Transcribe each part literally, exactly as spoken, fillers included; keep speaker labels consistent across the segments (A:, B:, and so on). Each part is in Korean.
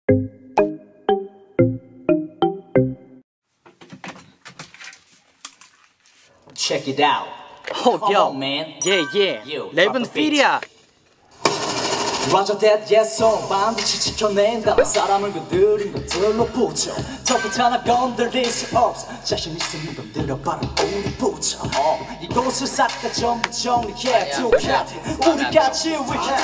A: Check it out.
B: Oh,
A: Come
B: yo,
A: on, man.
B: yeah, yeah.
A: You,
B: 레븐
A: drop the beat.
B: 필이야.
A: Roger that, yes, song 반드시 지켜낸다. 사람을 건드린 것들로 붙여. 턱끝 하나 건드릴 수 없어. 자신 있으면 건드려봐라 우리 붙여. 어, 이곳을 싹 다 전부 정리해. 두 카드 우리 같이 위해.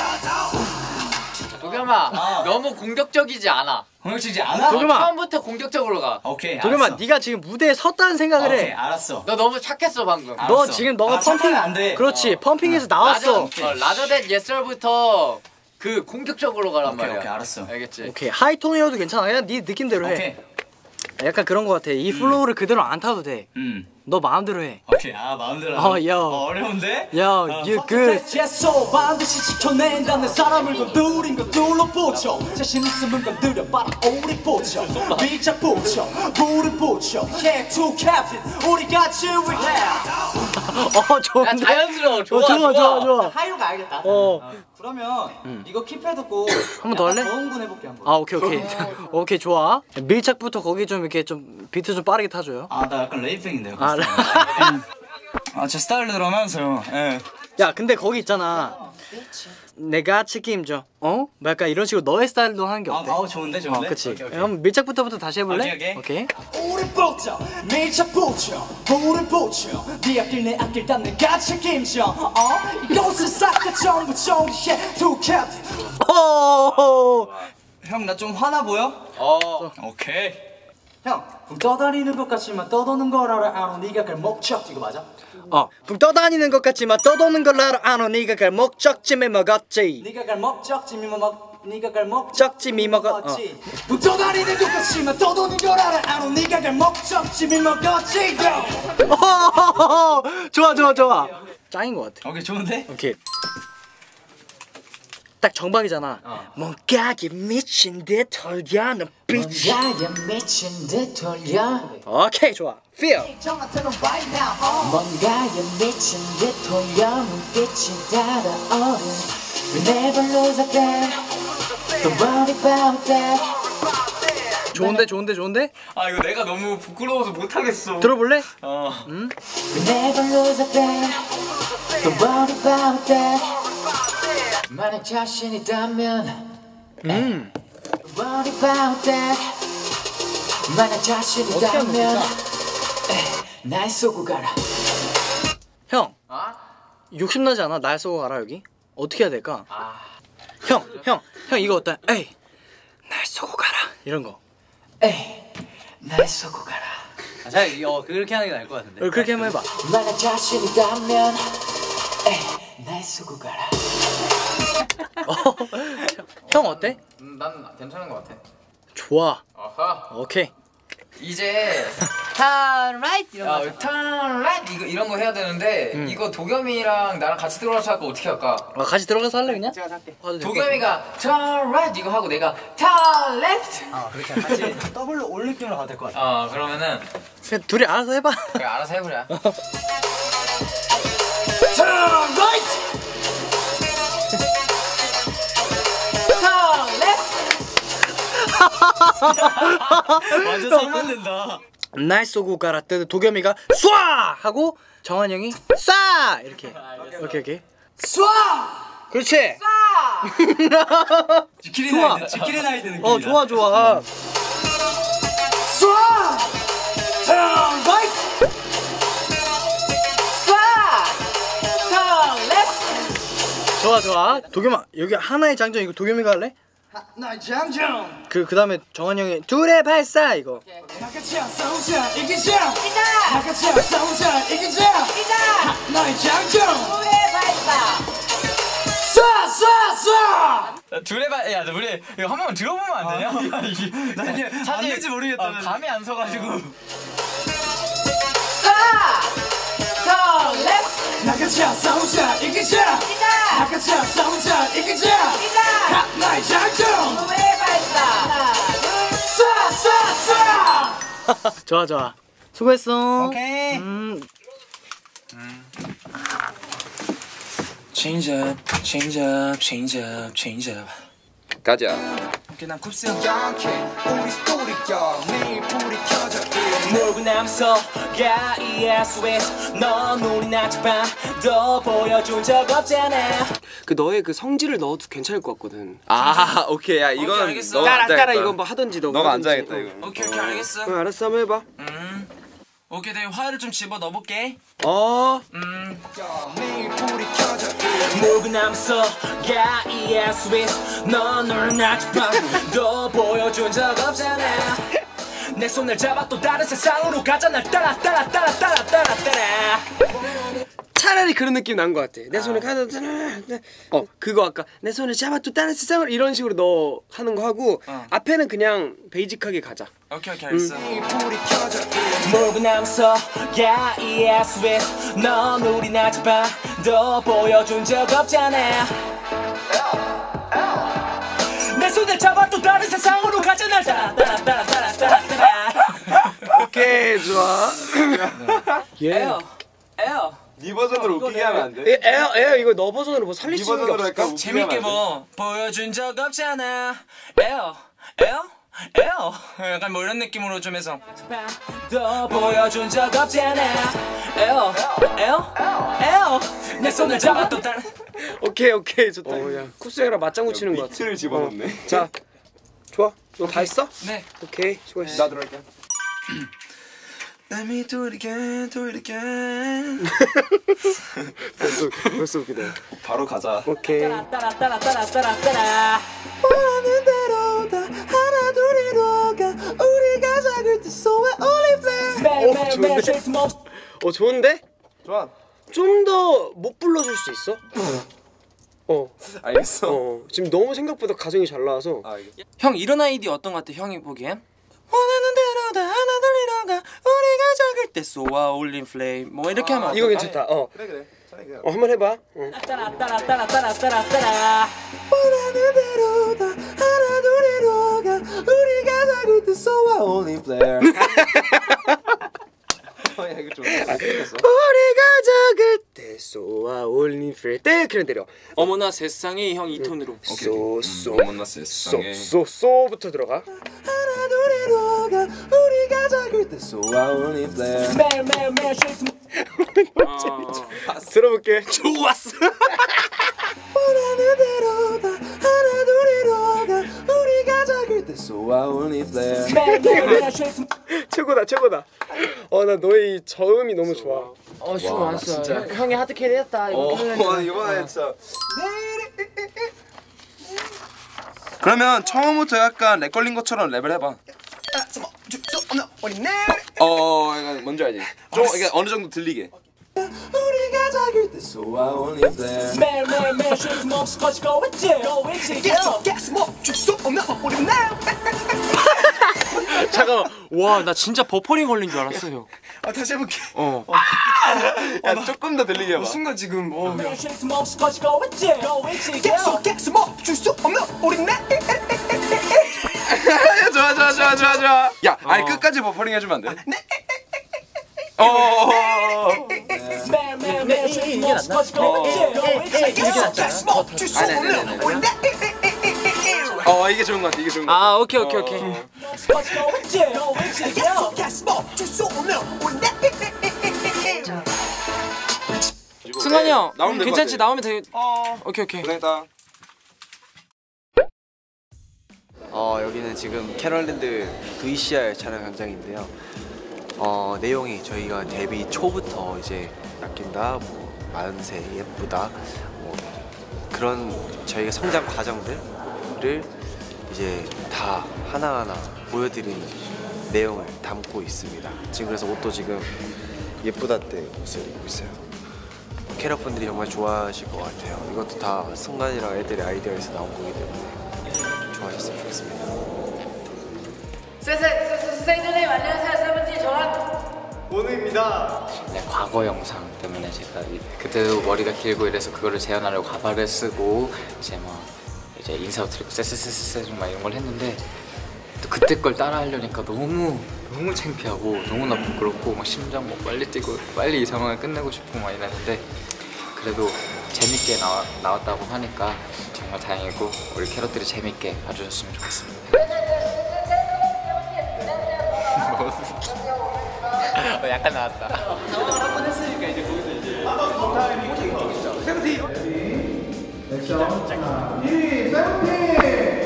C: 도겸아, 어. 너무 공격적이지 않아.
A: 공격적이지 않아?
B: 도겸아.
C: 처음부터 공격적으로 가.
A: 오케이,
B: 도겸아,
A: 알았어.
B: 네가 지금 무대에 섰다는 생각을
A: 오케이,
B: 해.
A: 알았어.
C: 너 너무 착했어 방금.
A: 알았어.
B: 너 지금 너가
A: 아,
B: 펌핑
A: 착하면 안 돼.
B: 그렇지,
A: 어.
B: 펌핑에서 나왔어.
C: 라저, 어, 라저댓 예설부터 그 공격적으로 가란
A: 오케이,
C: 말이야.
A: 오케이, 알았어.
C: 알겠지?
B: 오케이, 하이톤이어도 괜찮아. 그냥 네 느낌대로 해.
A: 오케이.
B: 약간 그런 거 같아. 이 플로우를 그대로 안 타도 돼.
A: 음.
B: 너 마음대로 해.
A: 오케이, 아 마음대로.
B: 어, 야.
A: 어, 어려운데?
B: 야, you good.
A: 예소 반드시 지켜낸다는 사람을 건드린 것들로 붙여. 자신 있으면 건드려봐라 우리 붙여. 밀착 붙여, 물을 붙여. Yeah, two captain 우리 같이 위해.
B: 어, 좋은데?
C: 야, 자연스러워. 좋아,
B: 어, 좋아,
C: 좋아.
B: 좋아, 좋아.
A: 하이로가 알겠다.
B: 어.
A: 그러면
B: 음.
A: 이거 킵해 두고
B: 한번 더 할래?
A: 더흥분 해볼게 한번.
B: 아, 오케이, 오케이. 오케이, 좋아. 밀착부터 거기 좀 이렇게 좀 비트 좀 빠르게 타줘요.
A: 아, 나 약간 레이핑인데요.
B: 아,
A: 아, 제 스타일대로면서요. 예.
B: 야, 근데 거기 있잖아. 내가 책임져. 어? 뭐 약간 이런 식으로 너의 스타일로 하는 게
A: 아,
B: 어때?
A: 아우 좋은데,
B: 어,
A: 좋은데.
B: 그치.
A: 오케이, 오케이.
B: 그럼 밀착부터부터 다시 해볼래?
A: 오케이, 오케이. 우리 붙여, 밀착 붙여, 물을 붙여. 네 앞길 내 앞길 다 내가 책임져. 어? 이곳을 싹 다 전부 정리해. 두 캡틴.
B: 오!
A: 형, 나 좀 화나 보여?
C: 어.
A: 오케이. 형, 붕 떠다니는 것 같지만 떠도는 걸 알아. 아노 네가 갈 목적. 이거 맞아?
B: 어, 붕 떠다니는 것 같지만 떠도는 걸 알아. 아노 네가 갈 목적쯤에 먹었지.
A: 네가 갈 목적지미 먹. 네가 갈 목적.
B: 적지미 먹었. 어.
A: 붕 떠다니는 것 같지만 떠도는 걸 알아. 아노 네가 갈 목적지미 먹었지.
B: 어, 좋아, 좋아, 좋아. 짱인 것 같아.
A: 오케이, 좋은데?
B: 오케이. 딱 정박이잖아.
A: 어.
B: 뭔가에 미친 듯 털려 눈빛이.
A: 뭔가에 미친 듯 돌려.
B: 오케이, 좋아. Feel.
A: 뭔가에 미친 듯 돌려 눈빛이 달아오른. We never lose again. Don't worry about that.
B: 좋은데, 좋은데, 좋은데?
C: 아 이거 내가 너무 부끄러워서 못 하겠어.
B: 들어볼래?
C: 어.
B: 음?
A: We never lose again. Don't worry about that. 만약 자신이다면.
B: 음.
A: Don't worry about that. 만약 자신이다면. 날 쏘고 가라.
B: 형,
C: 아?
B: 욕심나지 않아? 날 쏘고 가라 여기? 어떻게 해야 될까?
C: 아.
B: 형, 형, 형 이거 어때? 에이, 날 쏘고 가라 이런 거.
A: 에이, 날 쏘고 가라.
C: 아, 자, 어 그렇게 하는 게 나을 것 같은데.
B: 어, 그렇게 한번 해봐.
A: 만약 자신이다면. 에이, 날 쏘고 가라.
B: 어, 형 어때?
C: 음, 난 괜찮은 것 같아.
B: 좋아.
C: 아하.
B: 오케이.
C: 이제 turn right 이런 거. 야, turn right 이거 이런 거 해야 되는데
B: 음.
C: 이거 도겸이랑 나랑 같이 들어가서 할거 어떻게 할까?
B: 아, 같이 들어가서 할래 그냥?
C: 제가 할게.
B: 해도 될것
C: 도겸이가 turn right 이거 하고 내가 turn left.
A: 아, 그렇게 같이 더블로 올 느낌으로 가도 될 것 같아.
C: 어 그러면은
B: 그냥 둘이 알아서 해봐.
C: 그래 알아서 해보자.
A: Turn right.
C: turn left.
A: 완전 상반된다.
B: 날 쏘고 가라 때 도겸이가 쏴 하고 정한 형이 쏴 이렇게. 오케이 오케이.
A: 쏴.
B: 그렇지.
A: 지킬인
B: 좋아.
A: 아이드, 지킬인 아이드 느낌이다.
B: 어 좋아 좋아.
A: 쏴. Turn right.
C: 쏴. turn left.
B: 좋아 좋아. 도겸아 여기 하나의 장전 이거 도겸이가 할래?
A: 하나의 장전.
B: 그 그다음에 정한 형이 둘의 발사 이거.
A: 나같이 싸우자 이기자. 이기자. 나같이 싸우자 이기자. 이기자. 하나의 장전.
C: 둘의 발사.
A: 쏴, 쏴, 쏴.
C: 둘의 발, 야, 우리 이거 한 번만 들어보면 안 되냐?
A: 야, 이게 나 이게 안 될지 모르겠다.
C: 어, 감이 안 서가지고.
A: 나같이 싸우자 이기자. 이기자. 나같이 싸우자 이기자. 이기자. 하나의 장전.
C: 둘의 발사.
A: 쏴, 쏴, 쏴.
B: 좋아 좋아. 수고했어.
A: 오케이.
B: 음.
D: Change up, change up, change up, change up.
C: 가자.
D: 오케이 난 쿱스 형 양캐 우리 스토리야 매일 불이 켜져
A: 몰고 남서가 이에스오에스 넌 우리 낮밤 더 보여준 적 없잖아.
E: 그 너의 그 성질을 넣어도 괜찮을 것 같거든.
F: 아 오케이 야 이건
D: 오케이, 알겠어.
F: 너가
E: 따라 따라
F: 앉아야겠다.
E: 이거 뭐 하던지 너
F: 너가
E: 하던지.
F: 앉아야겠다
E: 어.
F: 이거.
D: 오케이 오케이 알겠어
E: 응, 알았어 한번 해봐.
D: 음 오케이 내가 화를 좀 집어 넣어볼게
E: 어.
D: 음 매일 불이 켜져
A: 몰고 남서가 이에스오에스 넌 우리 낮밤 더 보여준 적 없잖아. 내 손을 잡아 또 다른 세상으로 가자 날 따라 따라 따라 따라 따라 따라.
E: 차라리 그런 느낌 난 것 같아. 내 손을 가져. 어 그거 아까 내 손을 잡아 또 다른 세상을 이런 식으로 너 하는 거 하고
D: 어.
E: 앞에는 그냥 베이직하게 가자.
D: 오케이 오케이 알겠어
A: 불이 켜져 몰고 남서가 이에스오에스 넌 우리 낮밤 더 보여준 적 없잖아. 내 손을 잡아 또 다른 세상으로 가자 날 따라 따라 따라 따라 따라 따라.
E: 오케이 좋아. 예.
A: 에어 에어
F: 네 버전으로 웃기게 하면 안 돼?
E: 에, 에어 에어 이거 너 버전으로 뭐 살릴
F: 네
E: 수 있는 게
F: 버전으로
E: 없을까?
F: 할까? 웃기게 하면
D: 재밌게
F: 안 돼?
D: 뭐 보여준 적 없잖아 에어 에어 에어 약간 뭐 이런 느낌으로 좀 해서
A: 더 보여준 적 없잖아. 에어 에어 에어 내 손을 잡아 또 다른.
E: 오케이 오케이 좋다. 어, 야 쿱스형이랑 맞장구 치는 거 같아.
F: 비트를 집어넣네.
E: 어. 자 좋아. 너 다 했어?
D: 네
E: 오케이 수고했어.
F: 나 들어갈게.
D: Let me do it again do it again
E: 벌써 벌써 웃기다.
F: 바로 가자.
E: 오케이.
A: 따라 따라 따라 따라 따라 따라. 원하는 대로 다 하나 둘 이루어가 우리가 작을 때 so we're only friends. 매일 매일 매일 쉴 틈 없.
E: 어 좋은데?
F: 좋아.
E: 좀 더 못 불러줄 수 있어? 어.
F: 알겠어.
E: 어. 지금 너무 생각보다 가정이 잘 나와서.
F: 아 이게.
D: 형 이런 아이디 어떤 것 같아 형이 보기엔?
A: 원하는 대로 다 하나 둘 이루어가 우리가 작을 때
D: 쏘아 올린 플레임 뭐 이렇게 하면
E: 이거
D: 어떨까?
E: 괜찮다. 어.
F: 그래 그래. 차라리 그냥.
E: 어 한번 해봐. 어.
A: 따라 따라 따라 따라 따라 따라. 원하는 대로 다 하나 둘 이루어가 우리가 작을 때 so we're only friends.
F: 어, 야 이거 좀 재밌겠어.
E: 우리가 적을 때 쏘아 올린 프레 때 그냥 때려.
D: 어머나 세상에 형 이 톤으로
E: 쏘쏘
F: 어머나 세상에.
E: 쏘쏘쏘부터 들어가.
A: 하나 둘 이루어가 우리가 작을 때 so we're only friends. 매일 매일 매일 쉴 틈
E: 들어볼게. 좋았어.
A: 원하는 대로 다 하나 둘 이루어가 우리가 작을 때 so we're only friends. 매일 매일 매일 쉴 틈
E: 최고다 최고다. 어 나 너의 이 저음이 너무 좋아.
B: 어 수고
F: 와,
B: 많았어.
F: 진짜.
B: 형, 형이 하드 캐리 했다. 이거
F: 어
B: 끝내려니까.
F: 이번에 진짜. 그러면 처음부터 약간 랩 걸린 것처럼 랩을 해봐. 어, 약간 뭔지 알지? 좀 이게 어느 정도 들리게.
A: 우리가 작을 때 so we're only friends. 매일 매일 매일 쉴 틈 없이 거치고 있지 go 있지 go.
D: 잠깐만 와 나 진짜 버퍼링 걸린 줄 알았어 형
F: 아 다시 해볼게.
D: 어.
F: 야 조금 더 들리게 해봐.
D: 순간 지금 어
A: 매일 쉴 틈 없이 거치고 있지 go 있지 go.
F: 야, 좋아 좋아 좋아 좋아 좋아. 야, 아니 끝까지 버퍼링 해주면 안 돼? 네. 어.
A: 매일 매일 매일 쉴 틈 없이 거치고 있지 go 있지 go.
F: 어 이게 좋은 것 같아. 이게 좋은 것 같아.
D: 아 오케이 오케이 오케이
A: 거치고 있지 go 있지 go.
D: 승관이 형
F: 나오면 될것
D: 괜찮지
F: 같아.
D: 나오면 되게
F: 어.
D: 오케이 오케이
F: 고생했다.
G: 어, 여기는 지금 캐럴랜드 브이씨알 촬영 현장인데요. 어, 내용이 저희가 데뷔 초부터 이제 아낀다, 뭐 만세, 예쁘다, 뭐 그런 저희가 성장 과정들을 이제 다 하나하나 보여드리는 내용을 담고 있습니다. 지금 그래서 옷도 지금 예쁘다 때 옷을 입고 있어요. 캐럿분들이 정말 좋아하실 것 같아요. 이것도 다 승관이랑 애들의 아이디어에서 나온 거기 때문에 좋아하셨으면 좋겠습니다.
B: 세세세세님 안녕하세요. 세븐틴 정한.
H: 네, 과거 영상 때문에 제가 이- 그때도 머리가 길고 이래서 그거를 재현하려고 가발을 쓰고 이제 뭐 이제 인사도 드리고 쎄쎄쎄쎄 막 이런 걸 했는데 또 그때 걸 따라 하려니까 너무 너무 창피하고 너무나 부끄럽고 막 심장 뭐 빨리 뛰고 빨리 이 상황을 끝내고 싶고 막 이랬는데 그래도 재밌게 나와, 나왔다고 하니까 정말 다행이고 우리 캐럿들이 재밌게 봐주셨으면 좋겠습니다. 어, 약간 나왔다.
E: 한번 했으니까 이제 거기서 이제 세븐틴 액션 이 세븐틴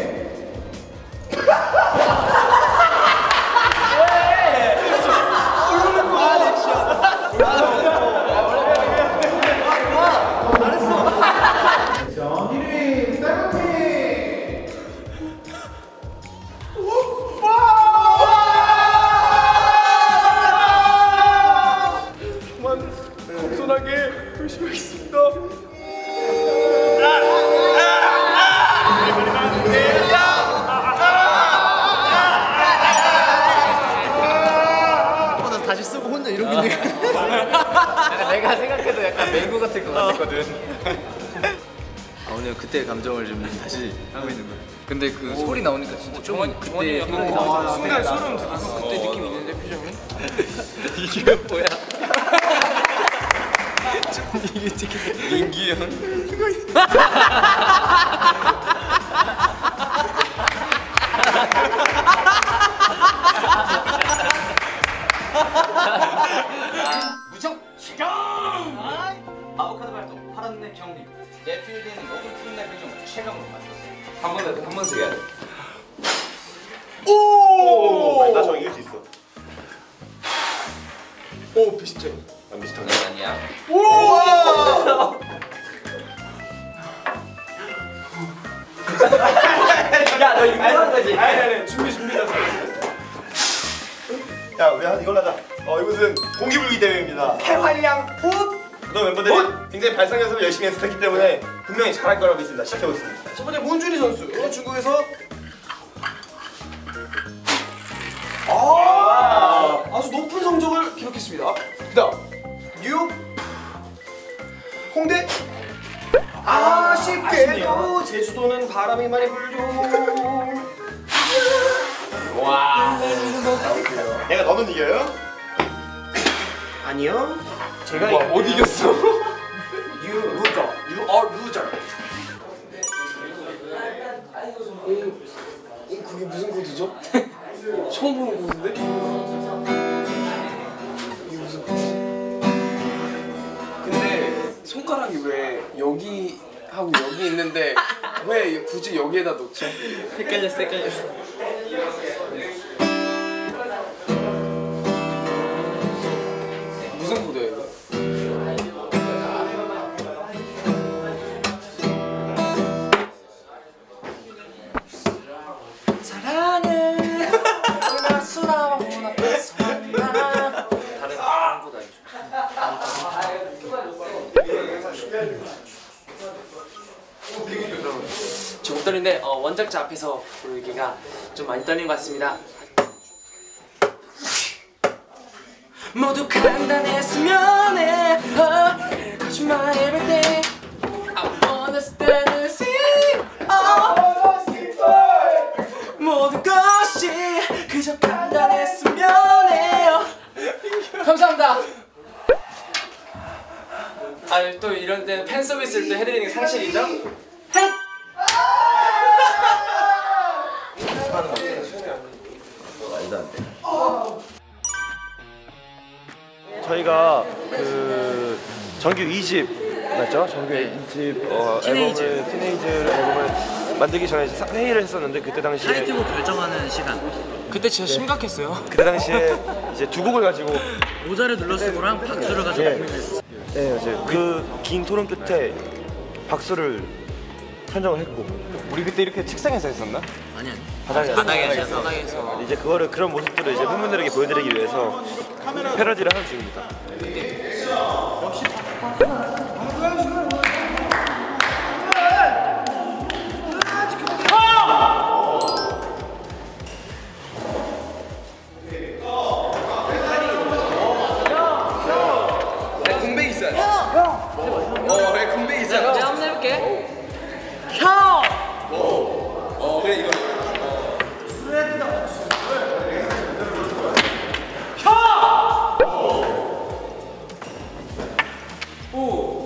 B: 다시 쓰고 혼자 이러고 있는
H: 내가 생각해도 약간 맹구 같은 거 같았거든.
G: 아 오늘 그때 감정을 좀 다시 하고 있는 거예요.
H: 근데 그 소리 나오니까 진짜 좀
C: 그때
E: 순간 소름 돋았어. 그때 느낌 있는데 표정이?
H: 이게 뭐야?
F: 민기 형.
A: 무정 시경! 아보카도 발동 파란 내 경림 내 필드에는 먹을 푸른 내 표정을 최강으로 만들었어.
F: 한 번에 한 번씩 해야 돼.
I: 오! 나 저 이길 수 있어.
E: 오 비슷해.
I: 안 비슷한
H: 장난 아니야.
A: 야너 이거 하는 거지?
E: 아니 아니 준비 준비.
I: 야, 우리 한 이걸 하자. 어, 이것은 공기불기 대회입니다.
E: 해활량 호흡.
I: 그동 멤버들이 굉장히 발성 연습을 열심히 연습했기 때문에 분명히 잘할 거라고 믿습니다. 시작해보겠습니다.
E: 첫 번째 문준희 선수 중국에서 아 아주 높은 성적을 기록했습니다. 그다음 뉴욕 홍대 아쉽게도 제주도는 바람이 많이 불죠.
I: 와. 내가 너는 이겨요?
E: 아니요. 제가
F: 와, 못 이겼어.
E: You loser. You are loser. 오, 오 그게 무슨 코드죠? 처음 보는 코드인데? 이게 무슨 코드지? 근데 손가락이 왜 여기 하고 여기 있는데 왜 굳이 여기에다 놓죠?
B: 헷갈렸어 헷갈렸어.
E: 무슨 코드예요 이거?
B: 사랑해 은하수라 문 앞에서 나
H: 다른 아무것도
J: 조금 떨리는데 어, 원작자 앞에서 부르기가 좀 많이 떨리는 것 같습니다. 모두 간단했으면 해 oh, 거짓말 everything I wanna stand and see oh. 모든 것이 그저 간단했으면 해요. 감사합니다. 아니 또 이런 때는 팬 서비스를 또 해드리는 게 상식이죠? 헷!
I: 저희가 그 정규 이 집 맞죠? 정규 이 집 어, 앨범을 티네이즈 앨범을 만들기 전에 사- 회의를 했었는데 그때 당시에
B: 타이틀곡 결정하는 시간.
J: 그때 진짜 심각했어요.
I: 그때 당시에 이제 두 곡을 가지고
B: 모자를 눌러쓰고랑 박수를 가지고
I: 예.
B: 고민했어.
I: 네 맞아요. 그 긴 토론 끝에 박수를 선정을 했고 우리 그때 이렇게 책상에서 했었나?
B: 아니 아니.
I: 바닥에
J: 바닥에서 바닥에서
I: 이제 그거를 그런 모습들을 이제 팬분들에게 보여드리기 위해서 패러디를 하는 중입니다.
E: 공백 있어야 돼. 어, 그래 공백 있어야 돼.
J: 내가 한번 해볼게.
E: 어, 그래 이거. 형! 오.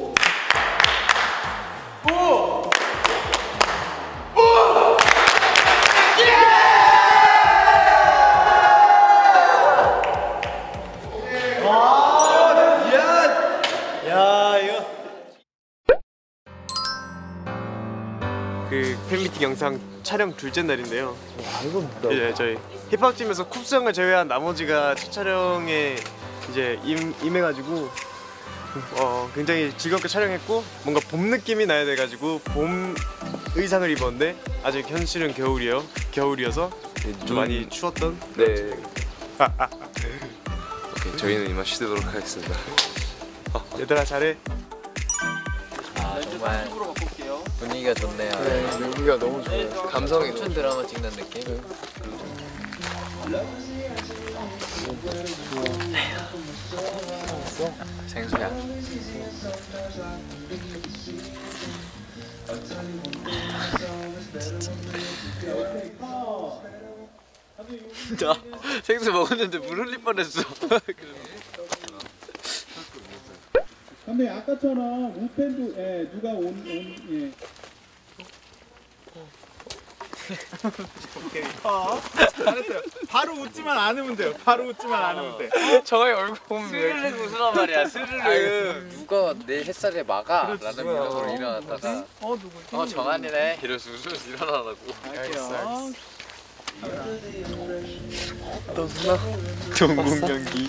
I: 미팅 영상 촬영 둘째 날인데요. 와 이거 뭐야? 이제 저희 힙합팀에서 쿱스 형을 제외한 나머지가 첫 촬영에 이제 임, 임해가지고 어 굉장히 즐겁게 촬영했고 뭔가 봄 느낌이 나야 돼가지고 봄 의상을 입었는데 아직 현실은 겨울이요. 겨울이어서 좀 많이 추웠던.
F: 네. 오케이, 저희는 이만 쉬도록 하겠습니다.
I: 얘들아 잘해.
C: 아 정말 분위기가 좋네요.
G: 네, 분위기가 너무 좋아요. 감성이
C: 춘 드라마 찍는 느낌. 생수야.
G: 나 생수 먹었는데 물 흘릴 뻔했어.
K: 근데 아까처럼 우펜도 예, 누가 온, 온 예.
L: 오케이. 어. 잘했어요. 바로 웃지만 않으면 돼요. 바로 웃지만 않으면 돼.
C: 정의 얼굴 보면 스르륵 웃으란 말이야. 스르륵. 누가 내 햇살에 막아?
L: 그렇지.
C: 라는 생각으로 일어났다가
L: 어 누구?
C: 어 정한이네. 이러면서 웃으면서 일어나라고.
L: 알겠어.
I: 떴나? 동공 연기.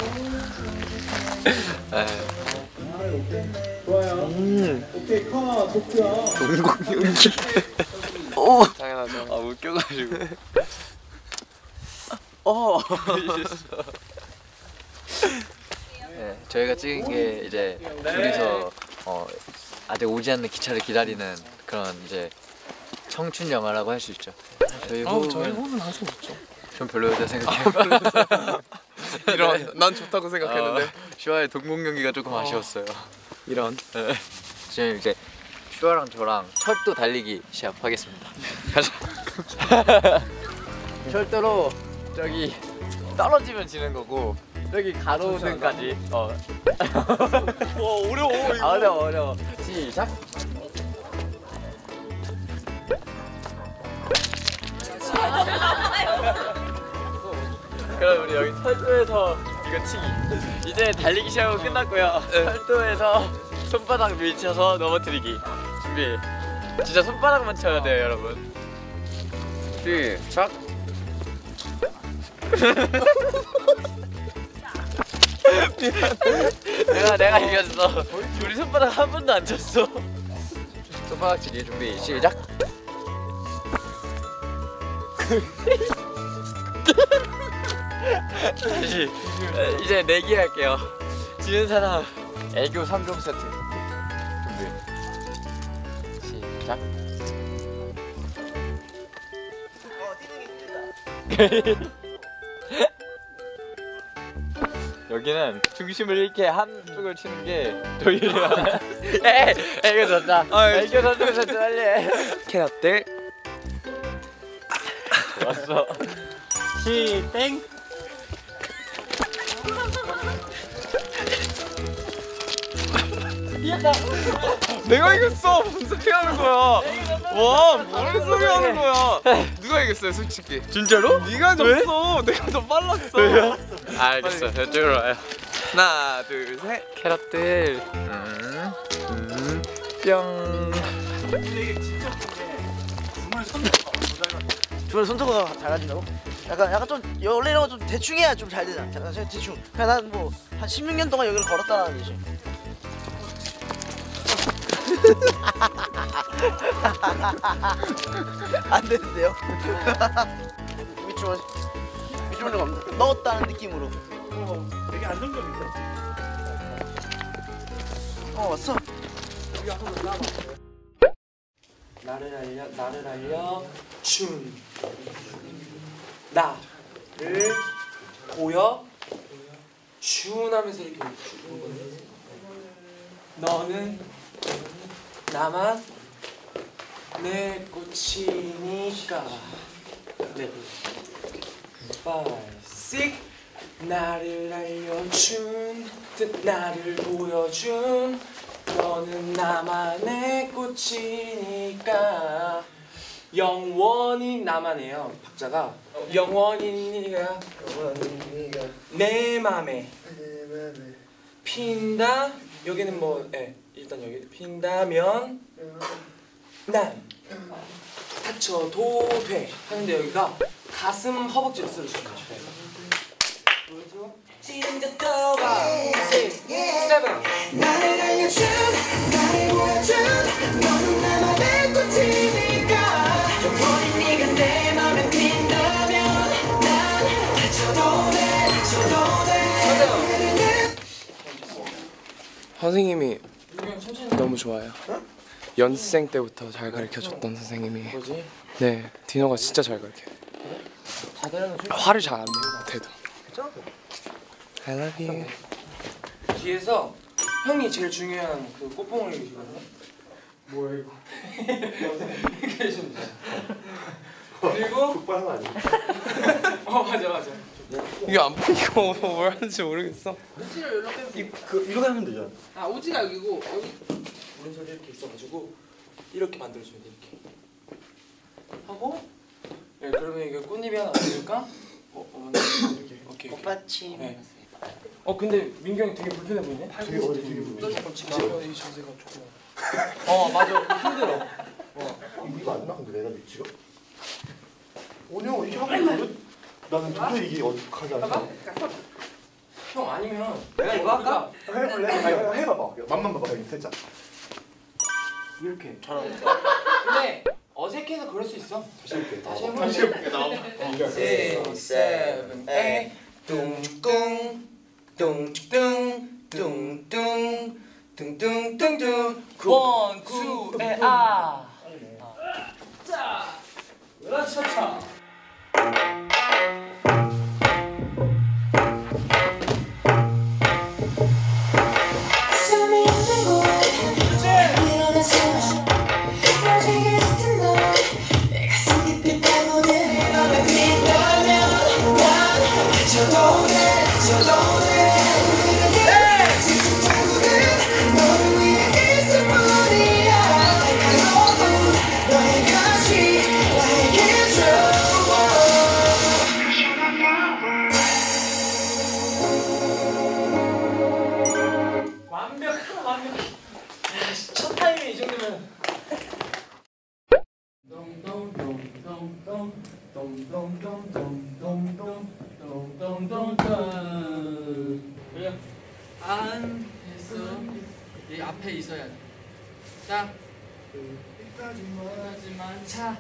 K: 좋아요.
I: 음.
K: 오케이 컷 좋죠.
I: 동공 연기. 오.
C: 당연하죠.
G: 아 웃겨가지고.
C: 어. 네, 저희가 찍은 게 이제 둘이서 어, 아직 오지 않는 기차를 기다리는 그런 이제 청춘 영화라고 할 수 있죠. 저희
L: 아우,
C: 호흡은
L: 저희 호흡은 항상 좋죠.
C: 좀 별로였다 생각해요.
G: 이런 난 좋다고 생각했는데
C: 어, 슈아의 동공 연기가 조금 아쉬웠어요.
I: 이런.
C: 네. 지금 이제 슈아랑 저랑 철도 달리기 시합하겠습니다. 가자. 철도로 저기 떨어지면 지는 거고 저기 가로등까지. 어.
L: 와 어려워 이거.
C: 아, 어려워 어려워. 시작. 그럼 우리 여기 철도에서 이거 치기. 이제 달리기 시합은 끝났고요. 철도에서 손바닥 밀쳐서 넘어뜨리기. 준비. 진짜 손바닥만 쳐야 돼요, 여러분. 시작. 내가 내가 이겼어. 우리 손바닥 한 번도 안 쳤어. 손바닥 치기 준비 시작. 다시 이제 내기 할게요. 지는 사람 애교 삼 종 세트. 준비 시작. 여기는 중심을 잃게 한쪽을 치는 게 도일이야. 에 애교 던져. 애교 던지면서 빨리.
I: 캐럿들.
C: 좋았어.
L: 시땡.
G: 내가 이겼어. 뭔 소리 하는 거야? 와, 뭔 소리 하는 거야? 누가 이겼어요, 솔직히?
C: 진짜로?
G: 네가 졌어. 내가 더 빨랐어.
C: 왜요? 알겠어. 저쪽으로 와요.
G: 하나, 둘, 셋.
C: 캐럿들. 음, 음, 뿅.
B: 주말 손톱가 잘 가진다고? 약간 약간 좀 원래 이런 거 좀 대충 해야 좀 잘 되잖아. 약간 그냥 대충. 그냥 난 뭐 한 십육 년 동안 여기를 걸었다는 얘기지. 안 되는데요? 밑줄 밑줄로 갑니다. 넣었다는 느낌으로.
L: 어, 되게 안정적인데.
B: 어 왔어.
L: 나를 알려 나를 알려 춤 나를 보여 준 하면서 이렇게 부는 거네. 너는 나만 내 꽃이니까. 네. five, six. 나를 알려준 듯 나를 보여준 너는 나만의 꽃이니까. 영원히 나만해요. 박자가 영원히 네가 내 맘에 핀다. 여기는 뭐 예, 일단 여기 핀다면 난
E: 닥쳐 도돼 하는데 여기가 가슴 허벅지로 쓰러지는 거죠. 지금 저 떠봐 six, seven
M: 나를 알려준 나를 보여준 너는 나만의 꽃이니까 영원히 네가 내 맘에 핀다면 난 다쳐도 돼 다쳐도 돼.
N: 선생님이 너무 좋아요. 연습생 때부터 잘 가르쳐줬던 선생님이.
E: 뭐지?
N: 네, 디노가 진짜 잘 가르쳐요. 화를 잘 안 내요, 못해도. I love you.
E: 뒤에서 형이 제일 중요한 그 꽃봉오리 주거든요. 뭐야 이거? 이렇게 해주면 돼. 그리고
F: 족발은 아니야.
E: 어 맞아 맞아.
N: 이게 안 보이고 뭘 하는지 모르겠어.
E: 우지를 연락해서 그 이렇게 하면 되잖아.
O: 아 우지가 여기고 여기
E: 오른손이 이렇게 있어가지고 이렇게 만들어주면 돼 이렇게. 하고 네 그러면 이게 꽃잎이 하나 보니까 어 어, 이렇게 오케이.
B: 꽃받침.
E: 네. 어 근데 민규 형 되게 불편해 보이네?
F: 되게 어디 되게 불편해.
E: 잠깐 지금 이 자세가 조금 어 맞아 힘들어.
F: 어 이거 안 나? 근데 내가 위치가? 오늘 이렇게 하고 있거든? 나는 도저히 이게 어떡하지 않아?
E: 형 아니면 내가 이거 할까?
F: 해볼래? 아니 해봐봐. 맛만 봐봐 여기 살짝.
E: 이렇게 잘하네. 근데 어색해서 그럴 수 있어.
F: 다시 해볼게.
E: 다시 해볼래?
F: 다시 해볼게. 나와봐.
E: six, seven, eight 뚱뚱 뚱뚱 뚱뚱 뚱뚱뚱뚱 one, two, and 아 자, 으라차차
O: 안 했어. 이 앞에 있어야 돼. 자, 여기까지만 차.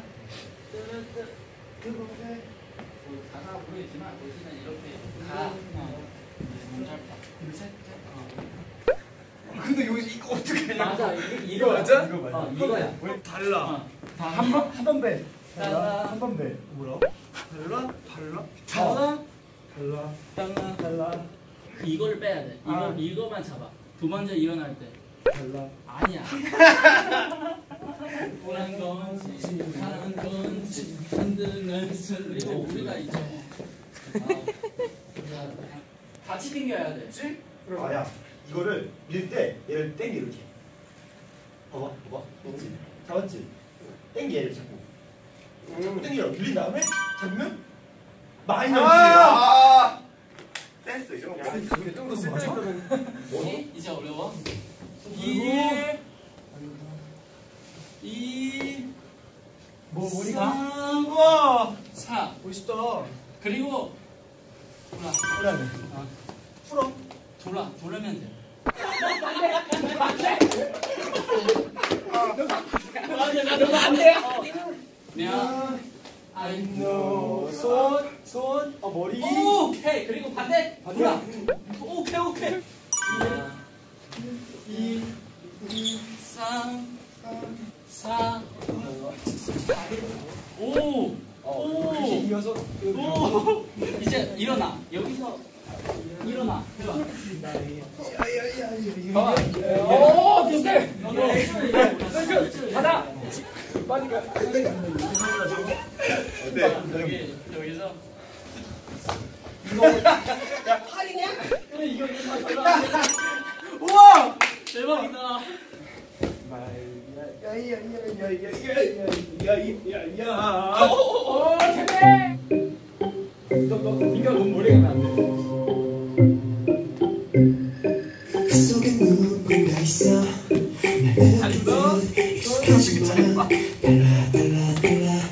O: 그곳에 가사 모르겠지만 대신에 이렇게 가. 둘, 셋, 넷.
L: 근데 여기 이거 어떻게 해?
O: 맞아. 이거,
L: 이거 맞아?
O: 이거 맞아. 어, 이거야.
L: 왜 달라?
O: 어,
L: 한번 한 번 배.
O: 달라.
L: 한 번 배. 뭐라? 달라? 달라?
O: 달라.
L: 달라.
O: 달라. 달라. 이걸 빼야 돼. 이거
L: 아.
O: 이거만 잡아. 두 번째 일어날 때.
L: 달라.
O: 아니야. 보란 건지 가란 건지 흔드는 순리를 우리가 이제 아, 같이 튕겨야 돼.
L: 그치?
F: 아야 이거를 밀 때 얘를 땡기 이렇게. 봐봐 봐봐. 그렇지. 잡았지? 땡기 얘를 잡고. 잡고 땡기라고 밀린 다음에 잡으면 마이너스. 아 댄스 이런 거.
L: 그게 좀더 맞아?
O: 뭐지? 이제 어려워. 이, 이,
L: 뭐
O: 머리가?
L: 우와
O: 사.
L: 멋있다.
O: 그리고 돌아.
L: 그래.
O: 어.
L: 풀어.
O: 돌아. 돌으면 돼.
L: 안 돼.
O: 미안.
L: I know. 손, 손, 어 머리.
O: 오케이. 그리고 반대. 돌아. 오케이, 오케이. 이, 이, 삼, 사, 오, 오,
L: 이어서.
O: 오. 이제 일어나. 여기서 일어나. 일어나.
L: 오, 비슷해.
O: 하나.
L: 빨리 가.
O: 여기 여기서.
L: 야 팔이냐?
O: 그래 이거 이거 다 달라.
L: 우와.
O: 대박이다.
L: 야야야야야야야야야야. 오, 재밌네. 너너 민규 너무 머리가 안 돼.
M: 속에 누군가 있어.
L: 잘했어.
M: 익숙해진 거야. 달라 달라 달라.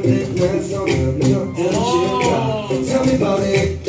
M: Tell me about it.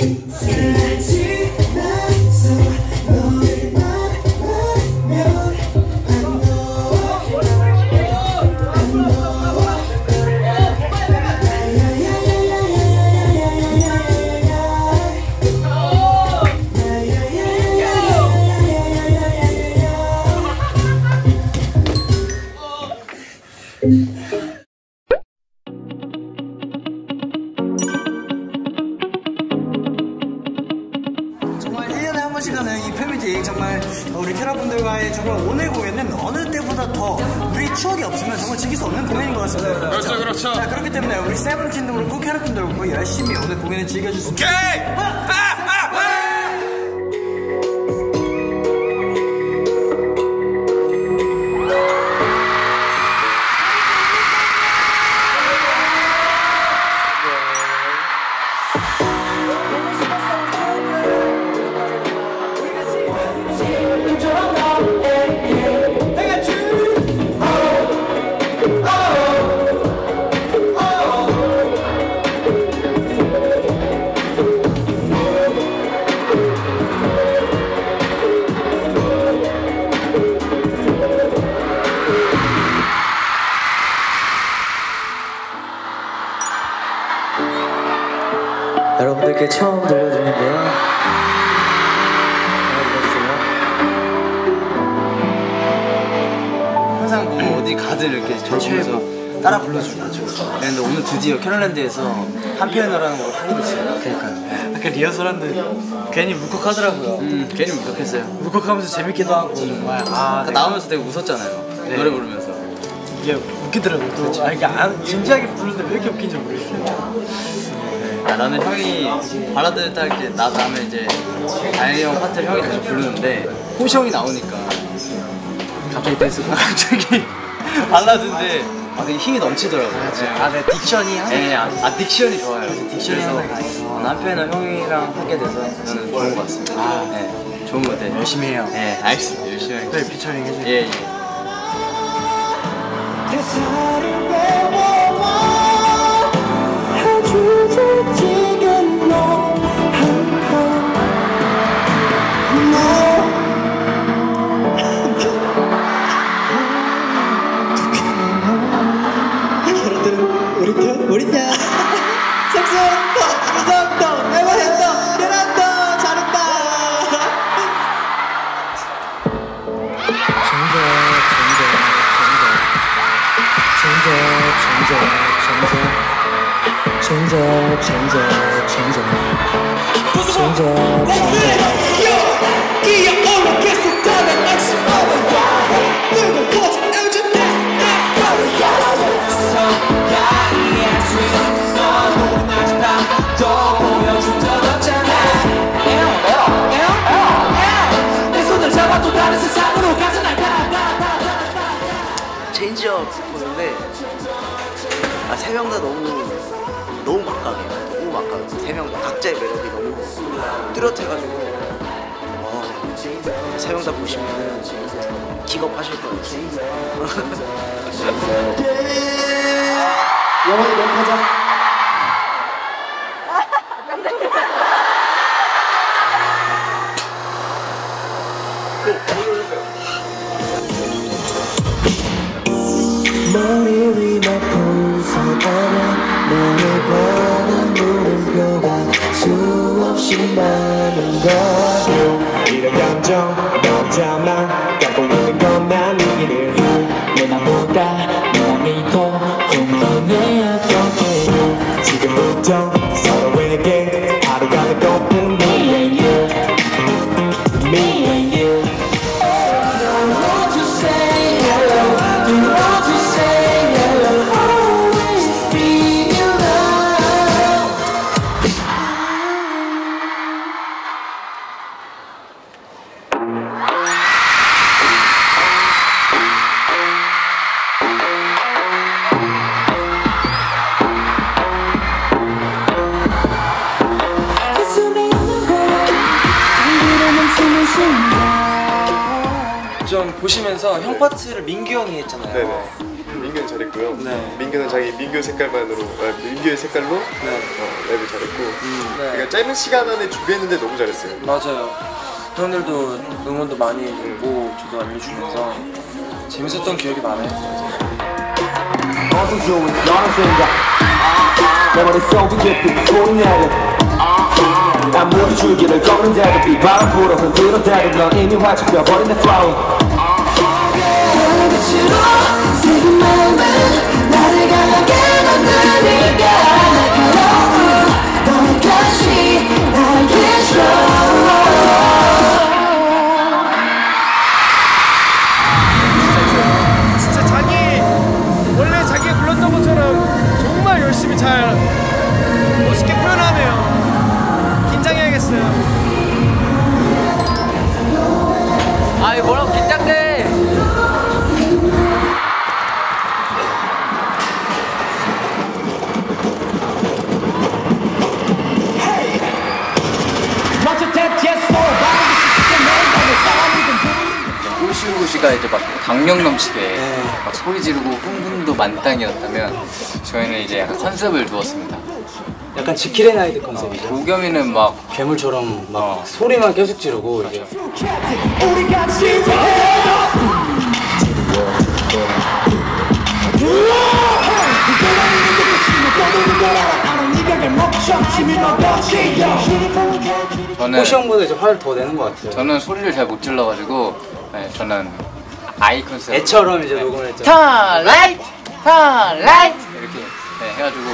B: 정말 일 년에 한 번씩 하는 이 팬미팅, 정말 우리 캐럿분들과의 정말 오늘 공연은 어느 때보다 더 우리 추억이 없으면 정말 즐길 수 없는 공연인 것 같습니다.
L: 그렇죠, 그렇죠.
B: 자, 그렇기 때문에 우리 세븐틴도 그렇고 캐럿분들도 그렇고 열심히 오늘 공연을 즐겨주시면 오케이!
A: 여러분들께 처음 들려드리는데요.
P: 항상 뭐 어디 가든 이렇게 전체에서 따라 불러주고. 근데 오늘 드디어 캐럴랜드에서 한 표현을 걸 하게 됐어요. 그러니까요. 아까 리허설 하는데 괜히 울컥하더라고요. 음, 괜히 울컥했어요. 울컥하면서 재밌기도 하고 정말. 아, 아까 나오면서 되게 웃었잖아요. 네. 노래 부르면서. 이게 웃기더라고요. 또. 아, 이게 안, 진지하게 부르는데 왜 이렇게 웃긴지 모르겠어요. 아, 나는 형이 발라드 딸 때 나 다음에 이제 다현이 형 파트를 형이 다시 부르는데 호시 형이 나오니까 갑자기 댄스가 갑자기 발라드인데 아, 되게 힘이 넘치더라고요.
B: 아, 네, 딕션이
P: 네, 아, 아 딕션이 좋아요.
B: 딕션이 항상
P: 남편은 형이랑 하게 돼서 저는 좋은 것 같습니다. 아, 네, 좋은 것 같아요.
B: 열심히 해요.
P: 네, 알겠습니다. 열심히 할게요.
B: 네, 피처링 해주세요.
P: 예, 예.
M: 우리 편 우리냐? 섹스 감사합니다. 해봐했다. 잘한다. 잘했다. 정적 정적 정적 정적 정적 정적 정적 정적 정적 이야 올라갔어 다른 악수 어머야 뜨거운 꽃 엘지
B: 체인지업 보는데 아, 세 명 다 너무 너무 막강해요. 너무 막강해요. 세 명 각자의 매력이 너무 뚜렷해가지고 세 명 다 보시면 기겁하실 거예요.
M: 영원히 멘트하자. 머리 위에 풍선하면 너를 보는 물음표가 수없이 많은 걸 이런 감정 너자만 갖고 있는 건 아니기를 내 나보다 나 믿고 궁금해했던 게 지금부터 서로에게 하루가 되고픈 me and you me and you Don't want to say hello Don't want to say hello Always be in love
N: 좀 보시면서 형 파트를 민규 형이 했잖아요.
I: 네네. 민규 굉장히 잘했고요. 네. 민규는 자기 민규 색깔만으로, 아, 민규의 색깔로 네. 어, 랩을 잘했고. 음, 네. 그러니까 짧은 시간 안에 준비했는데 너무 잘했어요.
E: 맞아요. 형들도 응원도 많이 해주고 저도 알려주면서 재밌었던 기억이 많아요.
M: 어떤 좋은 너는 생각 내 머릿속에 깊이 소리 내려 아무리 줄기를 걷는데도 비바람 불어 흔들어대도 넌 이미 활짝 펴버린 내 flow 빛으로 새긴 마음은 나를 강하게 만드니까 날카로운 너의 가시 나에게 줘
I: 진짜 자기 원래 자기가 불렀던 것처럼 정말 열심히 잘 멋있게 표현하네요. 긴장해야겠어요.
C: 아이 뭐라고 긴장돼.
H: 호시호시가 이제 막 강력 넘치게 막 소리 지르고 흥분도 만땅이었다면 저희는 이제 약간 컨셉을 두었습니다.
P: 약간 지킬의 나이드 컨셉이죠.
H: 도겸이는 막
P: 괴물처럼 막 어. 소리만 계속 지르고 이제
H: 저는
P: 호시 형보다 이제 화를 더 내는 것 같아요.
H: 저는 소리를 잘 못 질러가지고 네, 저는 아이 컨셉
P: 애처럼 이제 녹음을 했죠.
H: 턴 라이트 턴 라이트 이렇게 네, 해가지고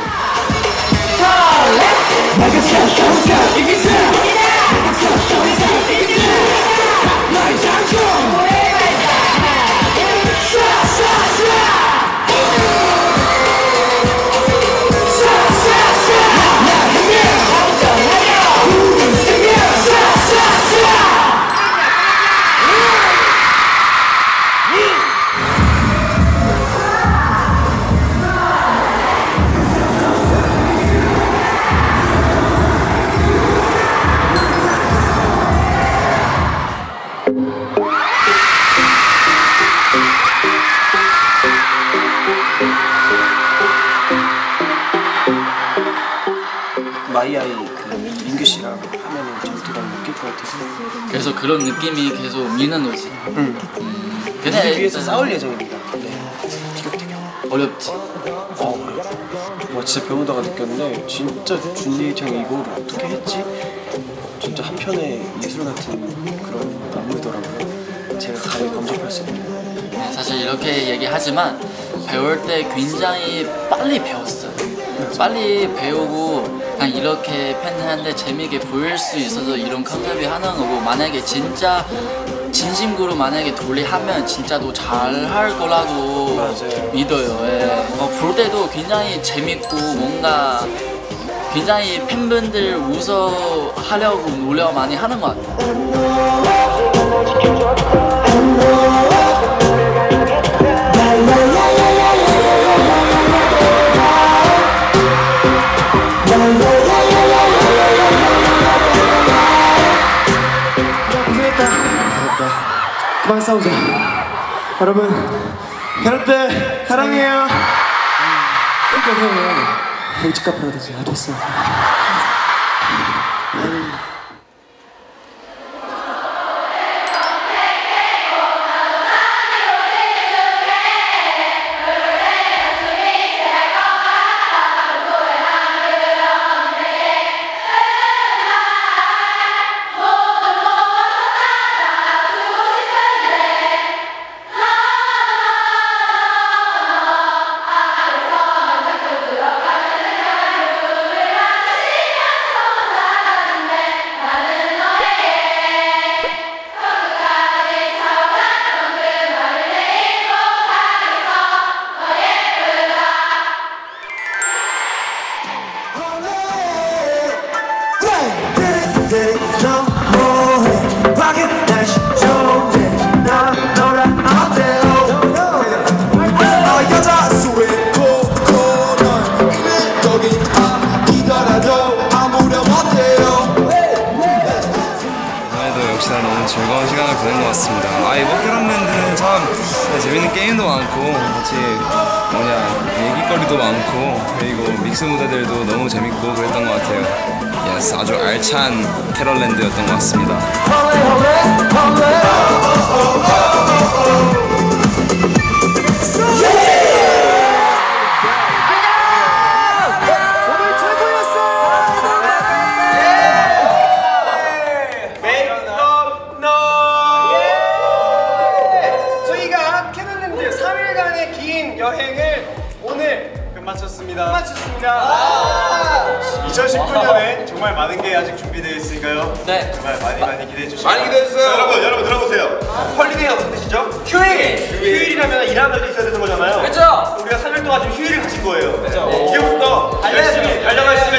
E: 마이아이 그 민규 씨랑 하면은 저도 너무 웃길 것 같아서
H: 그래서 그런 느낌이 계속 미는 거지.
E: 응.
H: 음.
E: 근데 위해서 싸울 예정입니다. 네.
H: 어렵지.
E: 어, 어렵다. 와 진짜 배우다가 느꼈는데 진짜 준이 형이 이거를 어떻게 했지? 진짜 한편의 예술 같은 그런 안무더라고요. 제가 감히 범접할 수 있는.
H: 네, 사실 이렇게 얘기하지만 배울 때 굉장히 빨리 배웠어요. 빨리 배우고 그냥 이렇게 팬들한테 재미있게 보일 수 있어서 이런 컨셉이 하는 거고 만약에 진짜 진심으로 만약에 돌리하면 진짜도 잘 할 거라고 맞아요. 믿어요. 예. 어, 볼 때도 굉장히 재밌고 뭔가 굉장히 팬분들 웃어 하려고 노력 많이 하는 것 같아요.
M: 그만 싸우자. 여러분, 여러분들 사랑해요. 그러니까 형, 벌칙 갚아야 되지. 아, 됐어.
Q: 즐거운 시간을 보낸 것 같습니다. 아, 이번 캐럿밴드는 참 재밌는 게임도 많고 같이 뭐냐 얘기거리도 많고 그리고 믹스 무대들도 너무 재밌고 그랬던 것 같아요. 예스, 아주 알찬 캐럴랜드였던 것 같습니다.
I: 여행을 오늘 끝마쳤습니다. 끝마쳤습니다. 이천십구 년에 정말 많은 게 아직 준비되어 있으니까요. 네. 정말 많이 많이 기대해 주시고.
F: 많이 기대해 주세요. 여러분, 여러분 들어보세요. 헐리데이가 무슨 뜻이죠? 휴일. 휴일이라면 일하는 날도 있어야 되는 거잖아요. 그렇죠. 우리가 삼 일 동안 지금 휴일을 가진 거예요. 그렇죠. 이제부터 열심히 달려갈 수